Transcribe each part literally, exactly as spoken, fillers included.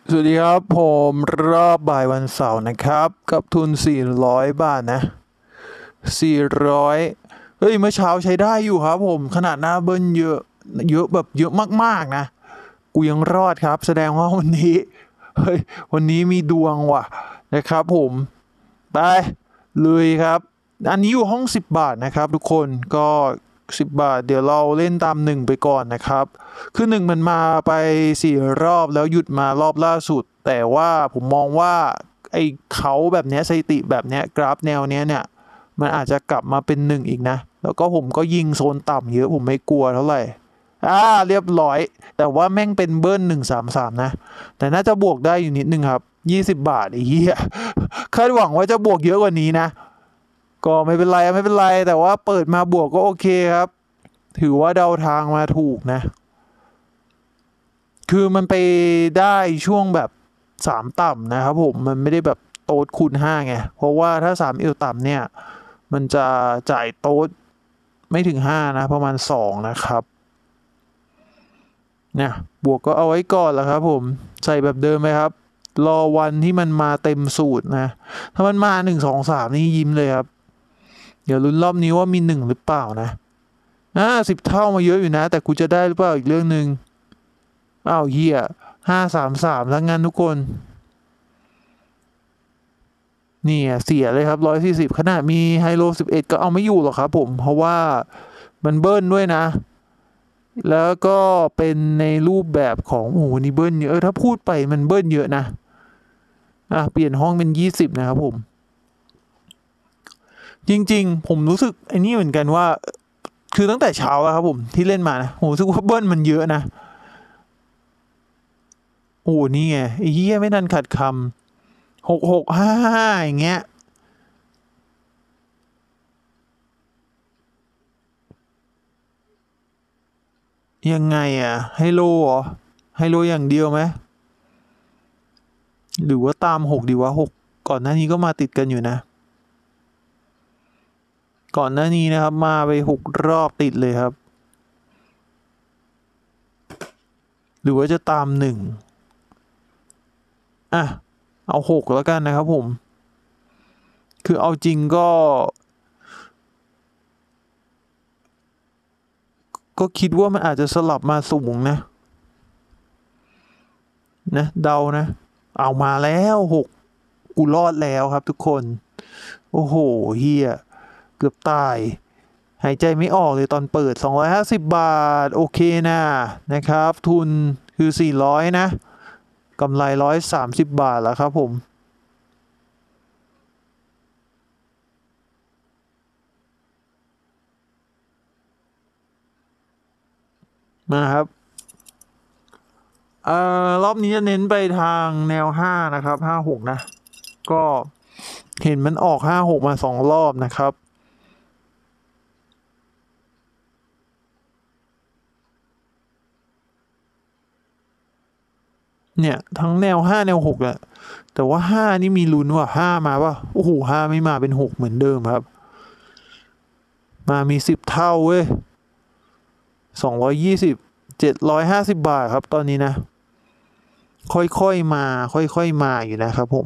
สวัสดีครับผมรอบบ่ายวันเสาร์นะครับกับทุนสี่ร้อยบาทนะสี่ร้อยเฮ้ยเมื่อเช้าใช้ได้อยู่ครับผมขนาดหน้าเบิ้ลเยอะเยอะแบบเยอะมากๆนะกูยังรอดครับแสดงว่าวันนี้เฮ้ยวันนี้มีดวงว่ะนะครับผมไปเลยครับอันนี้อยู่ห้องสิบบาทนะครับทุกคนก็สิบบาทเดี๋ยวเราเล่นตามหนึ่งไปก่อนนะครับคือหนึ่งมันมาไปสี่รอบแล้วหยุดมารอบล่าสุดแต่ว่าผมมองว่าไอ้เขาแบบเนี้ยสถิติแบบเนี้ยกราฟแนวเนี้ยเนี่ยมันอาจจะกลับมาเป็นหนึ่งอีกนะแล้วก็ผมก็ยิงโซนต่ำเยอะผมไม่กลัวเท่าไหร่อ่าเรียบร้อยแต่ว่าแม่งเป็นเบิ้ลหนึ่งสามสามนะแต่น่าจะบวกได้อยู่นิดนึงครับยี่สิบบาทไอ้เหี้ยคาดหวังว่าจะบวกเยอะกว่านี้นะก็ไม่เป็นไรไม่เป็นไรแต่ว่าเปิดมาบวกก็โอเคครับถือว่าเดาทางมาถูกนะคือมันไปได้ช่วงแบบสามต่ำนะครับผมมันไม่ได้แบบโต๊ดคูณห้าไงเพราะว่าถ้าสามเอวต่ำเนี่ยมันจะจ่ายโต๊ดไม่ถึงห้านะประมาณสองนะครับเนี่ยบวกก็เอาไว้ก่อนแหละครับผมใส่แบบเดิมไหมครับรอวันที่มันมาเต็มสูตรนะถ้ามันมาหนึ่งสองสามนี่ยิ้มเลยครับเดี๋ยวลุ้นรอบนี้ว่ามีหนึ่งหรือเปล่านะอ่าสิบเท่ามาเยอะอยู่นะแต่กูจะได้หรือเปล่าอีกเรื่องหนึ่งอ้าวเฮียห้าสามสามแล้วงั้นทุกคนนี่เสียเลยครับร้อยสี่สิบขนาดมีไฮโลสิบเอ็ดก็เอาไม่อยู่หรอกครับผมเพราะว่ามันเบิ้ลด้วยนะแล้วก็เป็นในรูปแบบของโอ้โหนี่เบิ้ลเยอะเออถ้าพูดไปมันเบิ้ลเยอะนะอ่ะเปลี่ยนห้องเป็นยี่สิบนะครับผมจริงๆผมรู้สึกไอ้นี่เหมือนกันว่าคือตั้งแต่เช้าแล้วครับผมที่เล่นมานะผมรู้สึกว่าเบิ้ลมันเยอะนะโอ้นี่ไงไอ้เหี้ยไม่ทันขัดคำหกหกห้าห้าอย่างเงี้ยยังไงอะไฮโลเหรอไฮโลอย่างเดียวไหมหรือว่าตามหกดีวะหกก่อนหน้านี้ก็มาติดกันอยู่นะก่อนหน้านี้นะครับมาไปหกรอบติดเลยครับหรือว่าจะตามหนึ่งอ่ะเอาหกแล้วกันนะครับผมคือเอาจริงก็ก็คิดว่ามันอาจจะสลับมาสูงนะนะเดานะเอามาแล้วหกกูรอดแล้วครับทุกคนโอ้โหเฮียเกือบตายหายใจไม่ออกเลยตอนเปิดสองร้อยห้าสิบบบาทโอเคนะนะครับทุนคือสี่ร้อยนะกำไรหนึ่งร้อยสามสิบบบาทแล้วครับผมมาครับเอ่อรอบนี้จะเน้นไปทางแนวห้านะครับห้าหกนะก็เห็นมันออกห้าหกมาสองรอบนะครับเนี่ยทั้งแนวห้าแนวหกแหละแต่ว่าห้านี่มีลุ้นว่าห้ามาป่ะโอ้โหห้าไม่มาเป็นหกเหมือนเดิมครับมามีสิบเท่าเว้ยสองร้อยยี่สิบเจ็ดร้อยห้าสิบบาทครับตอนนี้นะค่อยๆมาค่อยๆมาอยู่นะครับผม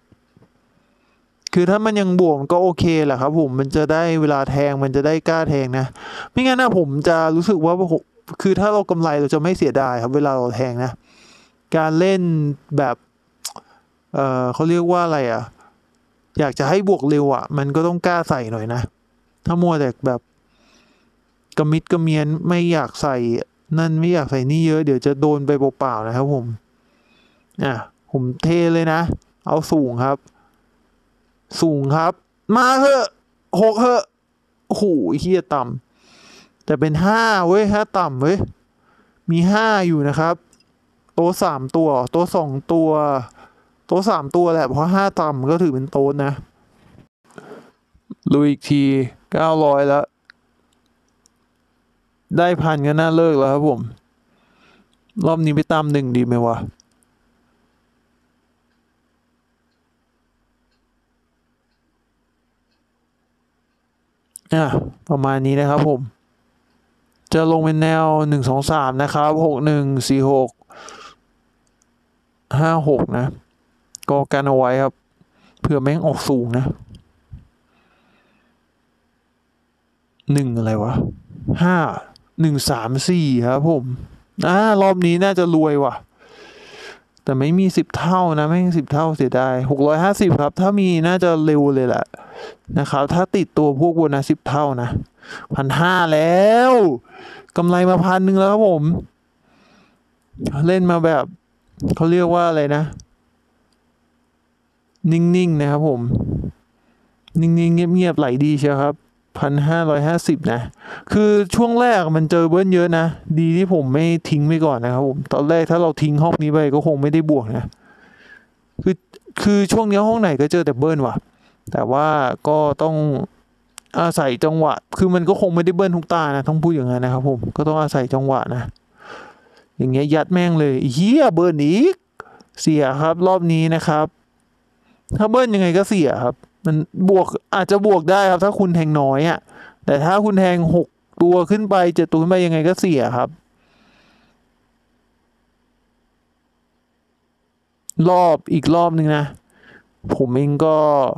คือถ้ามันยังบวกก็โอเคแหละครับผมมันจะได้เวลาแทงมันจะได้กล้าแทงนะไม่งั้นนะผมจะรู้สึกว่าคือถ้าเรากำไรเราจะไม่เสียดายครับเวลาเราแทงนะการเล่นแบบเออเขาเรียกว่าอะไรอ่ะอยากจะให้บวกเร็วอ่ะมันก็ต้องกล้าใส่หน่อยนะถ้ามัวแต่แบบกระมิดกระเมียนไม่อยากใส่นั่นไม่อยากใส่นี่เยอะเดี๋ยวจะโดนไปเปล่าๆนะครับผมอ่ะผมเทเลยนะเอาสูงครับสูงครับมาเหอะหกเหอะโอ้โหเฮียต่ำแต่เป็นห้าเว้ยห้าต่ำเว้ยมีห้าอยู่นะครับโต๊ะสามตัวโต๊ะสองตัวโต๊ะสามตัวแหละเพราะห้าต่ำก็ถือเป็นโต๊ะนะลุยอีกทีเก้าร้อยแล้วได้พันก็น่าเลิกแล้วครับผมรอบนี้ไปตามหนึ่งดีไหมวะอ่ะประมาณนี้นะครับผมจะลงเป็นแนวหนึ่งสองสามนะครับหกหนึ่งสี่หกห้าหกนะก็กันเอาไว้ครับเผื่อแม่งออกสูงนะหนึ่งอะไรวะห้าหนึ่งสามสี่ครับผมอ่ารอบนี้น่าจะรวยว่ะแต่ไม่มีสิบเท่านะไม่สิบเท่าเสียดายหกร้อยห้าสิบครับถ้ามีน่าจะเร็วเลยแหละนะครับถ้าติดตัวพวกโบนัสสิบเท่านะพันห้าแล้วกำไรมาพันหนึ่งแล้วครับผมเล่นมาแบบเขาเรียกว่าอะไรนะนิ่งๆนะครับผมนิ่งๆเงียบๆไหลดีเชียวครับพันห้าร้อยห้าสิบนะคือช่วงแรกมันเจอเบิ้ลเยอะนะดีที่ผมไม่ทิ้งไปก่อนนะครับผมตอนแรกถ้าเราทิ้งห้องนี้ไปก็คงไม่ได้บวกนะคือคือช่วงนี้ห้องไหนก็เจอแต่เบิ้ลว่ะแต่ว่าก็ต้องอาศัยจังหวะคือมันก็คงไม่ได้เบิ้ลทุกตานะต้องพูดอย่างนั้นนะครับผมก็ต้องอาศัยจังหวะนะอย่างเงี้ยยัดแม่งเลยเฮียเบิ้ลอีกเสียครับรอบนี้นะครับถ้าเบิ้ลยังไงก็เสียครับมันบวกอาจจะบวกได้ครับถ้าคุณแทงน้อยอ่ะแต่ถ้าคุณแทงหกตัวขึ้นไปเจ็ดตัวขึ้นไปยังไงก็เสียครับรอบอีกรอบหนึ่งนะผมเองก็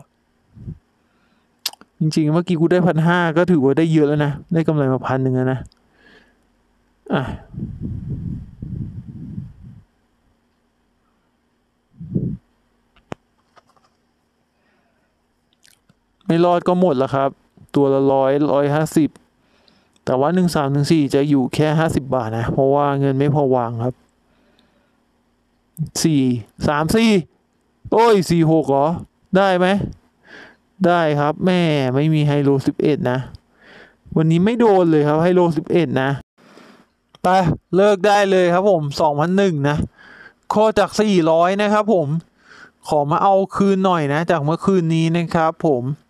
จริงๆเมื่อกี้กูได้พันห้าก็ถือว่าได้เยอะแล้วนะได้กำไรมาพันหนึ่งแล้วนะอ่ะไม่รอดก็หมดแล้วครับตัวละร้อยร้อยห้าสิบแต่ว่าหนึ่งสามหนึ่งสี่จะอยู่แค่ห้าสิบบาทนะเพราะว่าเงินไม่พอวางครับสี่สามสี่โอ้ยสี่หกเหรอได้ไหมได้ครับแม่ไม่มีไฮโลสิบเอ็ดนะวันนี้ไม่โดนเลยครับไฮโลสิบเอ็ดนะไปเลิกได้เลยครับผมสองพันหนึ่งนะข้อจากสี่ร้อยนะครับผมขอมาเอาคืนหน่อยนะจากเมื่อคืนนี้นะครับผม